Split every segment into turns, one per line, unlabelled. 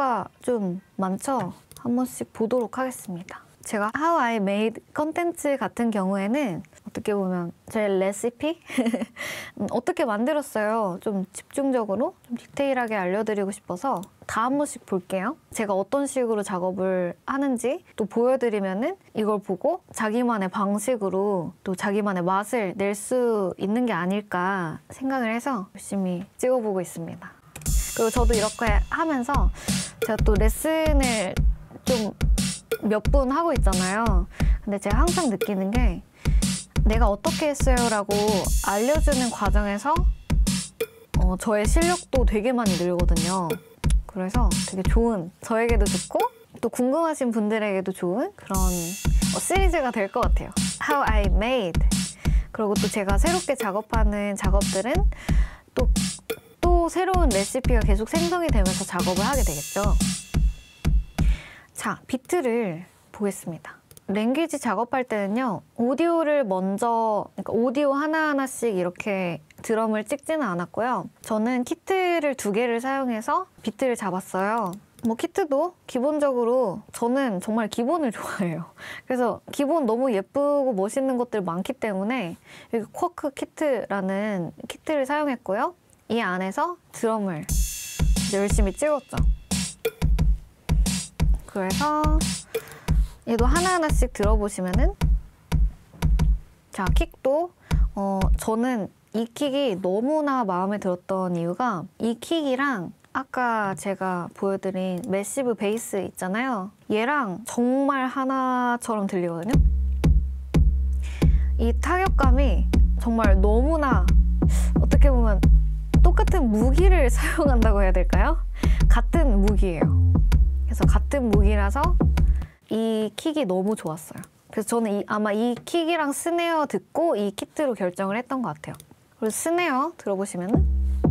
퀴즈가 좀 많죠? 한 번씩 보도록 하겠습니다. 제가 How I Made 컨텐츠 같은 경우에는 어떻게 보면 제 레시피? 어떻게 만들었어요? 좀 집중적으로, 좀 디테일하게 알려드리고 싶어서 다 한 번씩 볼게요. 제가 어떤 식으로 작업을 하는지 또 보여드리면은 이걸 보고 자기만의 방식으로 또 자기만의 맛을 낼 수 있는 게 아닐까 생각을 해서 열심히 찍어보고 있습니다. 그리고 저도 이렇게 하면서 제가 또 레슨을 좀 몇 분 하고 있잖아요. 근데 제가 항상 느끼는 게 내가 어떻게 했어요 라고 알려주는 과정에서 저의 실력도 되게 많이 늘거든요. 그래서 되게 좋은, 저에게도 좋고 또 궁금하신 분들에게도 좋은 그런 시리즈가 될 것 같아요. How I Made. 그리고 또 제가 새롭게 작업하는 작업들은 또 새로운 레시피가 계속 생성이 되면서 작업을 하게 되겠죠. 자, 비트를 보겠습니다. 랭귀지 작업할 때는요, 오디오를 먼저, 그러니까 오디오 하나하나씩 이렇게 드럼을 찍지는 않았고요. 저는 키트를 2개를 사용해서 비트를 잡았어요. 뭐 키트도 기본적으로 저는 정말 기본을 좋아해요. 그래서 기본 너무 예쁘고 멋있는 것들 많기 때문에 여기 쿼크 키트라는 키트를 사용했고요. 이 안에서 드럼을 열심히 찍었죠. 그래서 얘도 하나하나씩 들어보시면은, 자, 킥도 저는 이 킥이 너무나 마음에 들었던 이유가 이 킥이랑 아까 제가 보여드린 매시브 베이스 있잖아요. 얘랑 정말 하나처럼 들리거든요. 이 타격감이 정말 너무나, 어떻게 보면 똑같은 무기를 사용한다고 해야 될까요? 같은 무기예요. 그래서 같은 무기라서 이 킥이 너무 좋았어요. 그래서 저는 아마 이 킥이랑 스네어 듣고 이 키트로 결정을 했던 것 같아요. 그리고 스네어 들어보시면은,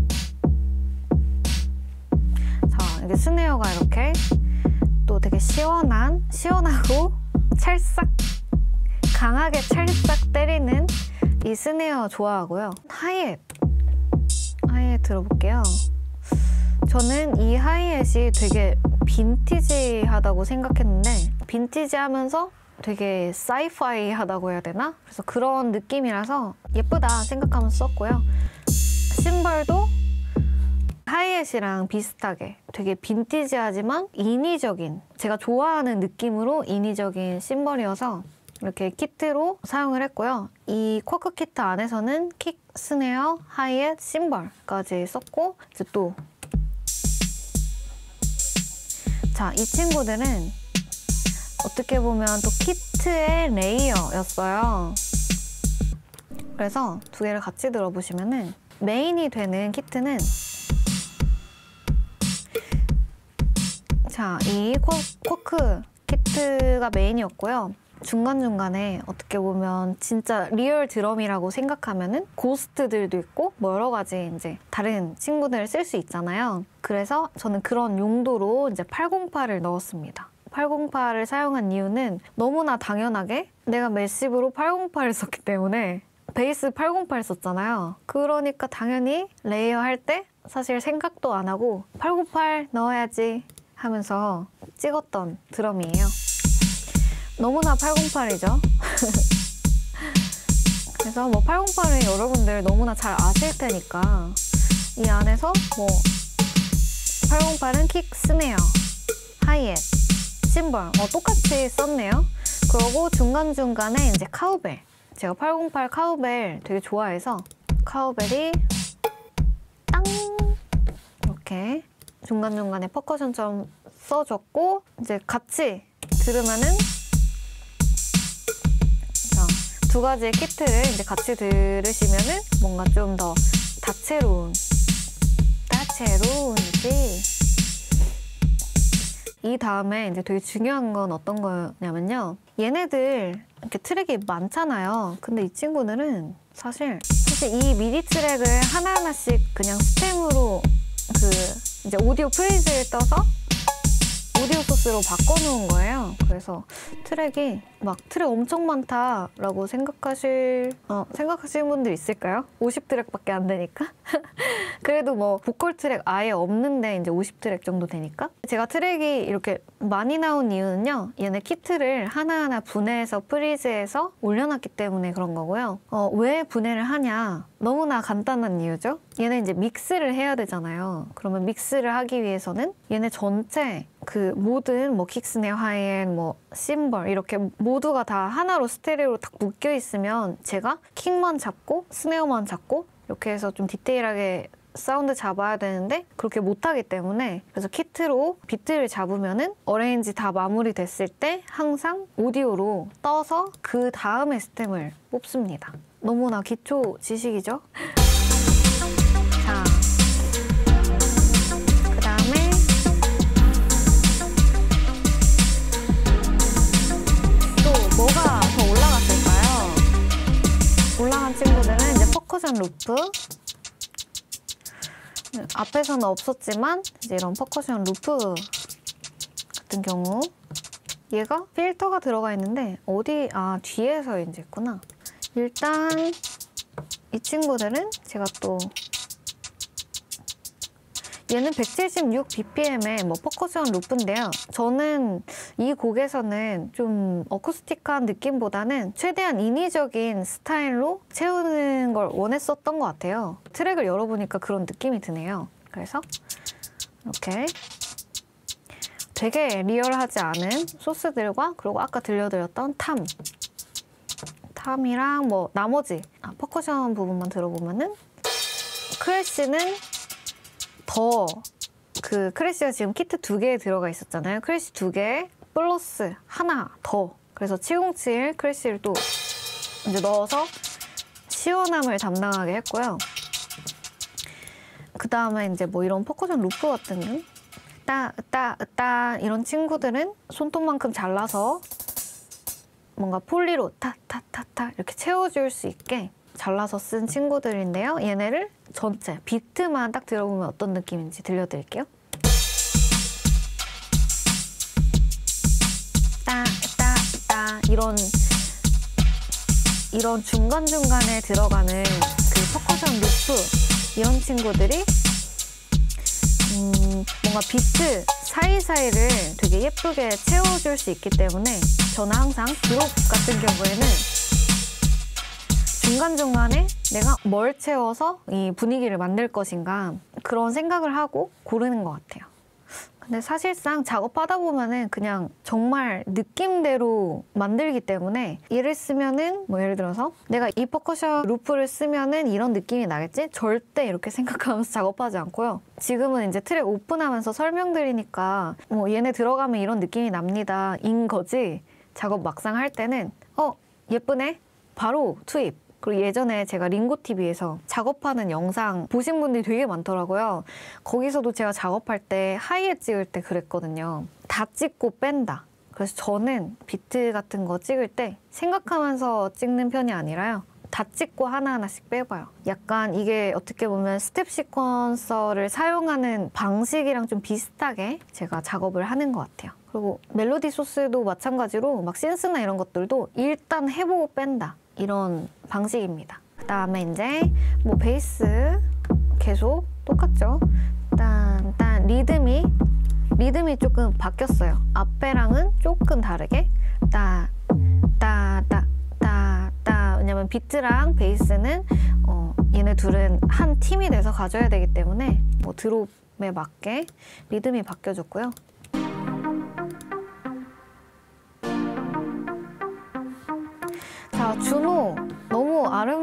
자, 이게 스네어가 이렇게 또 되게 시원하고 찰싹, 강하게 찰싹 때리는 이 스네어 좋아하고요. 하이햇 들어볼게요. 저는 이 하이햇이 되게 빈티지하다고 생각했는데, 빈티지하면서 되게 사이파이하다고 해야 되나? 그래서 그런 느낌이라서 예쁘다 생각하면서 썼고요. 심벌도 하이햇이랑 비슷하게 되게 빈티지하지만 인위적인, 제가 좋아하는 느낌으로 인위적인 심벌이어서 이렇게 키트로 사용을 했고요. 이 쿼크 키트 안에서는 킥, 스네어, 하이햇, 심벌까지 썼고, 이제 또 자, 이 친구들은 어떻게 보면 또 키트의 레이어였어요. 그래서 2개를 같이 들어보시면은 메인이 되는 키트는, 자, 이 쿼크 키트가 메인이었고요. 중간중간에 어떻게 보면 진짜 리얼 드럼이라고 생각하면은 고스트들도 있고 뭐 여러 가지 이제 다른 친구들을 쓸 수 있잖아요. 그래서 저는 그런 용도로 이제 808을 넣었습니다. 808을 사용한 이유는 너무나 당연하게 내가 매시브로 808을 썼기 때문에, 베이스 808 썼잖아요. 그러니까 당연히 레이어 할 때 사실 생각도 안 하고 808 넣어야지 하면서 찍었던 드럼이에요. 너무나 808이죠. 그래서 뭐 808은 여러분들 너무나 잘 아실 테니까 이 안에서 뭐 808은 킥, 스네어, 하이햇, 심벌 똑같이 썼네요. 그리고 중간중간에 이제 카우벨, 제가 808 카우벨 되게 좋아해서 카우벨이 땅 이렇게 중간중간에 퍼커션처럼 써줬고, 이제 같이 들으면은, 자, 2가지의 키트를 이제 같이 들으시면은 뭔가 좀 더 다채로운지. 이 다음에 이제 되게 중요한 건 어떤 거냐면요. 얘네들 이렇게 트랙이 많잖아요. 근데 이 친구들은 사실 이 미디 트랙을 하나하나씩 그냥 스템으로 이제 오디오 프레이즈를 떠서 오디오 소스로 바꿔놓은 거예요. 그래서 트랙이 막 트랙 엄청 많다라고 생각하시는 분들 있을까요? 50트랙밖에 안 되니까? 그래도 뭐 보컬 트랙 아예 없는데 이제 50트랙 정도 되니까? 제가 트랙이 이렇게 많이 나온 이유는요. 얘네 키트를 하나하나 분해해서 프리즈해서 올려놨기 때문에 그런 거고요. 왜 분해를 하냐? 너무나 간단한 이유죠. 얘네 이제 믹스를 해야 되잖아요. 그러면 믹스를 하기 위해서는 얘네 전체 그 모든 뭐 킥, 스네어, 하이엔, 뭐 심벌 이렇게 모두가 다 하나로 스테레오로 딱 묶여 있으면 제가 킥만 잡고 스네어만 잡고 이렇게 해서 좀 디테일하게 사운드 잡아야 되는데 그렇게 못하기 때문에 그래서 키트로 비트를 잡으면은 어레인지 다 마무리됐을 때 항상 오디오로 떠서 그 다음에 스템을 뽑습니다. 너무나 기초 지식이죠? 자, 그 다음에 또 뭐가 더 올라갔을까요? 올라간 친구들은 이제 퍼커션 루프, 앞에서는 없었지만 이제 이런 퍼커션 루프 같은 경우 얘가 필터가 들어가 있는데 어디 뒤에서 이제 있구나. 일단 이 친구들은 제가 또 얘는 176bpm의 뭐 퍼커션 루프인데요. 저는 이 곡에서는 좀 어쿠스틱한 느낌보다는 최대한 인위적인 스타일로 채우는 걸 원했었던 것 같아요. 트랙을 열어보니까 그런 느낌이 드네요. 그래서 이렇게 되게 리얼하지 않은 소스들과 그리고 아까 들려드렸던 탐이랑 뭐 나머지 퍼커션 부분만 들어보면은 크래쉬는 더 그 크래쉬가 지금 키트 2개에 들어가 있었잖아요. 크래쉬 2개 플러스 하나 더. 그래서 707 크래쉬를 또 이제 넣어서 시원함을 담당하게 했고요. 그 다음에 이제 뭐 이런 퍼커션 루프 같은 따 이런 친구들은 손톱만큼 잘라서 뭔가 폴리로 타타타타 이렇게 채워줄 수 있게 잘라서 쓴 친구들인데요. 얘네를 전체 비트만 딱 들어보면 어떤 느낌인지 들려드릴게요. 따 이런 중간중간에 들어가는 그 퍼커션 루프 이런 친구들이 뭔가 비트 사이사이를 되게 예쁘게 채워줄 수 있기 때문에 저는 항상 드롭 같은 경우에는 중간중간에 내가 뭘 채워서 이 분위기를 만들 것인가 그런 생각을 하고 고르는 것 같아요. 근데 사실상 작업하다 보면은 그냥 정말 느낌대로 만들기 때문에 얘를 쓰면은 뭐 예를 들어서 내가 이 퍼커션 루프를 쓰면은 이런 느낌이 나겠지? 절대 이렇게 생각하면서 작업하지 않고요. 지금은 이제 트랙 오픈하면서 설명드리니까 뭐 얘네 들어가면 이런 느낌이 납니다 인 거지 작업 막상 할 때는 예쁘네? 바로 투입. 그리고 예전에 제가 링고TV에서 작업하는 영상 보신 분들이 되게 많더라고요. 거기서도 제가 작업할 때 하이에 찍을 때 그랬거든요. 다 찍고 뺀다. 그래서 저는 비트 같은 거 찍을 때 생각하면서 찍는 편이 아니라요. 다 찍고 하나하나씩 빼봐요. 약간 이게 어떻게 보면 스텝 시퀀서를 사용하는 방식이랑 좀 비슷하게 제가 작업을 하는 것 같아요. 그리고 멜로디 소스도 마찬가지로 막 신스나 이런 것들도 일단 해보고 뺀다. 이런 방식입니다. 그 다음에 이제 뭐 베이스 계속 똑같죠. 딴 리듬이 조금 바뀌었어요. 앞에랑은 조금 다르게 왜냐면 비트랑 베이스는 얘네 둘은 한 팀이 돼서 가져야 되기 때문에 뭐 드롭에 맞게 리듬이 바뀌어졌고요. 자, 준호 너무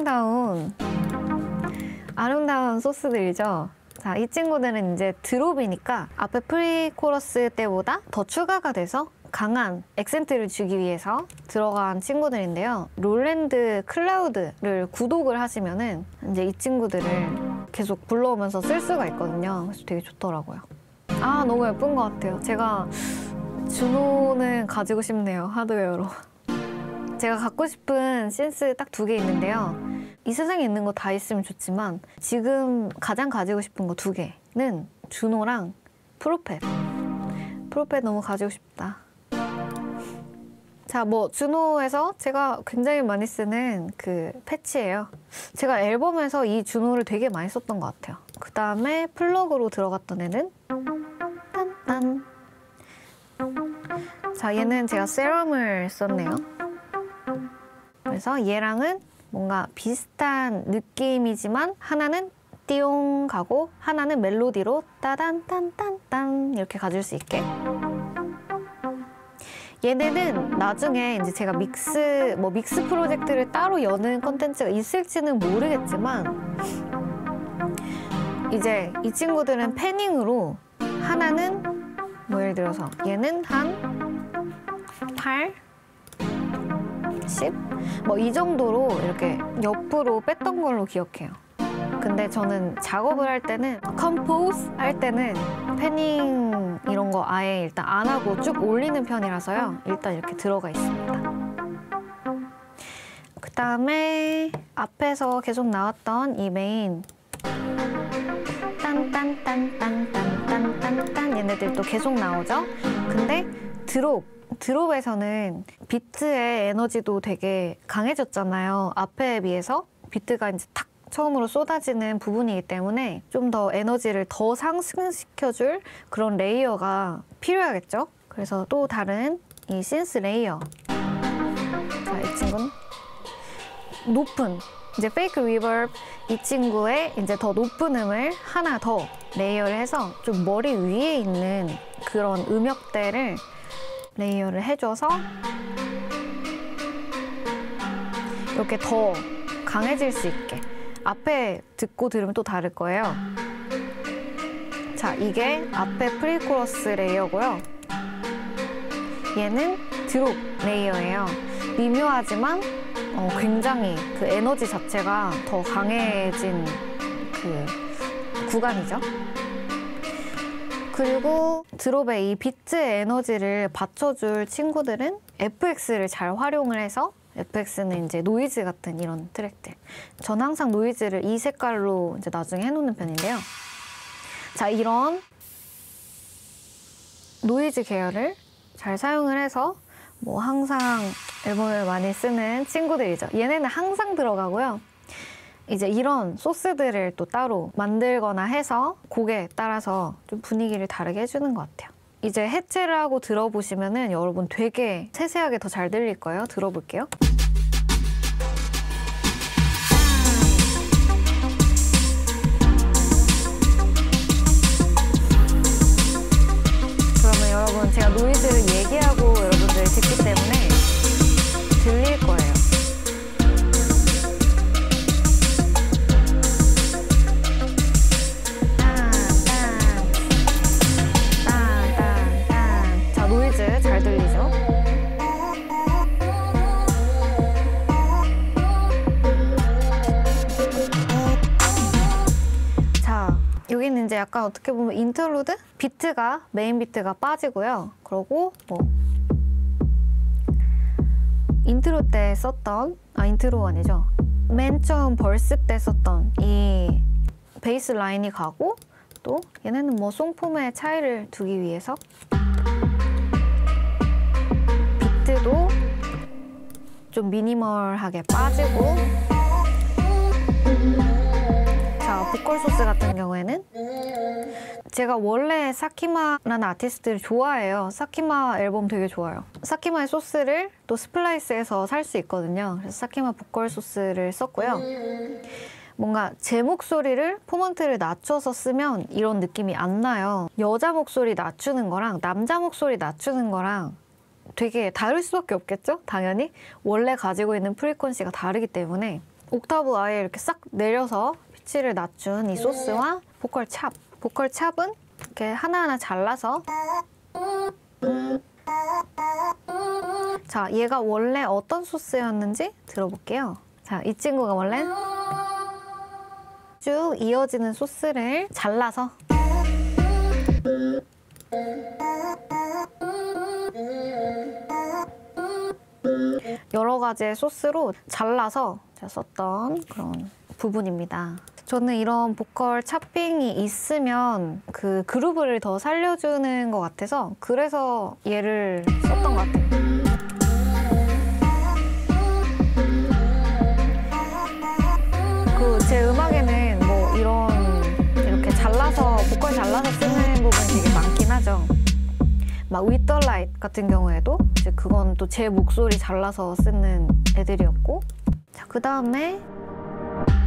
아름다운 소스들이죠. 자, 이 친구들은 이제 드롭이니까 앞에 프리코러스 때보다 더 추가가 돼서 강한 액센트를 주기 위해서 들어간 친구들인데요. 롤랜드 클라우드를 구독을 하시면은 이제 이 친구들을 계속 불러오면서 쓸 수가 있거든요. 그래서 되게 좋더라고요. 너무 예쁜 것 같아요. 제가 준호는 가지고 싶네요. 하드웨어로. 제가 갖고 싶은 신스 딱 2개 있는데요. 이 세상에 있는 거 다 있으면 좋지만 지금 가장 가지고 싶은 거 2개는 준호랑 프로펫 프로펫 너무 가지고 싶다. 자, 뭐 준호에서 제가 굉장히 많이 쓰는 그 패치예요. 제가 앨범에서 이 준호를 되게 많이 썼던 것 같아요. 그 다음에 플러그로 들어갔던 애는 딴딴. 자, 얘는 제가 세럼을 썼네요. 그래서 얘랑은 뭔가 비슷한 느낌이지만 하나는 띠용 가고 하나는 멜로디로 따단딴딴딴 이렇게 가질 수 있게. 얘네는 나중에 이제 제가 믹스 프로젝트를 따로 여는 컨텐츠가 있을지는 모르겠지만 이제 이 친구들은 패닝으로 하나는 뭐 예를 들어서 얘는 한 8, 10? 뭐 이 정도로 이렇게 옆으로 뺐던 걸로 기억해요. 근데 저는 작업을 할 때는 컴포즈 할 때는 패닝 이런 거 아예 일단 안 하고 쭉 올리는 편이라서요. 일단 이렇게 들어가 있습니다. 그 다음에 앞에서 계속 나왔던 이 메인 딴딴딴딴딴딴딴딴 얘네들도 계속 나오죠? 근데 드롭에서는 비트의 에너지도 되게 강해졌잖아요. 앞에 비해서 비트가 이제 탁 처음으로 쏟아지는 부분이기 때문에 좀 더 에너지를 더 상승시켜줄 그런 레이어가 필요하겠죠? 그래서 또 다른 이 신스 레이어. 자, 이 친구는 높은 이제 페이크 리버브 이 친구의 이제 더 높은 음을 하나 더 레이어를 해서 좀 머리 위에 있는 그런 음역대를 레이어를 해줘서 이렇게 더 강해질 수 있게. 앞에 듣고 들으면 또 다를 거예요. 자, 이게 앞에 프리코러스 레이어고요. 얘는 드롭 레이어예요. 미묘하지만 굉장히 그 에너지 자체가 더 강해진 그 구간이죠. 그리고 드롭의 이 비트의 에너지를 받쳐줄 친구들은 FX를 잘 활용을 해서 FX는 이제 노이즈 같은 이런 트랙들. 전 항상 노이즈를 이 색깔로 이제 나중에 해놓는 편인데요. 자, 이런 노이즈 계열을 잘 사용을 해서 뭐 항상 앨범을 많이 쓰는 친구들이죠. 얘네는 항상 들어가고요. 이제 이런 소스들을 또 따로 만들거나 해서 곡에 따라서 좀 분위기를 다르게 해주는 것 같아요. 이제 해체를 하고 들어보시면은 여러분 되게 세세하게 더 잘 들릴 거예요. 들어볼게요. 그러면 여러분 제가 노이즈를 얘기하고 여러분들이 듣기 때문에 들릴 거예요. 자, 노이즈 잘 들리죠? 자, 여기는 이제 약간 어떻게 보면 인터루드? 비트가, 메인 비트가 빠지고요. 그리고 뭐 인트로 때 썼던, 인트로 아니죠. 맨 처음 벌스 때 썼던 이 베이스 라인이 가고 또 얘네는 뭐 송폼의 차이를 두기 위해서 비트도 좀 미니멀하게 빠지고 자, 보컬 소스 같은 경우에는 제가 원래 사키마라는 아티스트를 좋아해요. 사키마 앨범 되게 좋아요. 사키마의 소스를 또 스플라이스해서 살 수 있거든요. 그래서 사키마 보컬 소스를 썼고요. 뭔가 제 목소리를 포먼트를 낮춰서 쓰면 이런 느낌이 안 나요. 여자 목소리 낮추는 거랑 남자 목소리 낮추는 거랑 되게 다를 수밖에 없겠죠? 당연히. 원래 가지고 있는 프리퀀시가 다르기 때문에 옥타브 아예 이렇게 싹 내려서 피치를 낮춘 이 소스와 보컬 찹. 보컬 찹은 이렇게 하나하나 잘라서 자, 얘가 원래 어떤 소스였는지 들어볼게요. 자, 이 친구가 원래 쭉 이어지는 소스를 잘라서 여러 가지의 소스로 잘라서 제가 썼던 그런 부분입니다. 저는 이런 보컬 차핑이 있으면 그 그루브를 더 살려주는 것 같아서 그래서 얘를 썼던 것 같아요. 그 제 음악에는 뭐 이렇게 잘라서 보컬 잘라서 쓰는 부분이 되게 많긴 하죠. 막 With the Light 같은 경우에도 이제 그건 또 제 목소리 잘라서 쓰는 애들이었고, 자, 그 다음에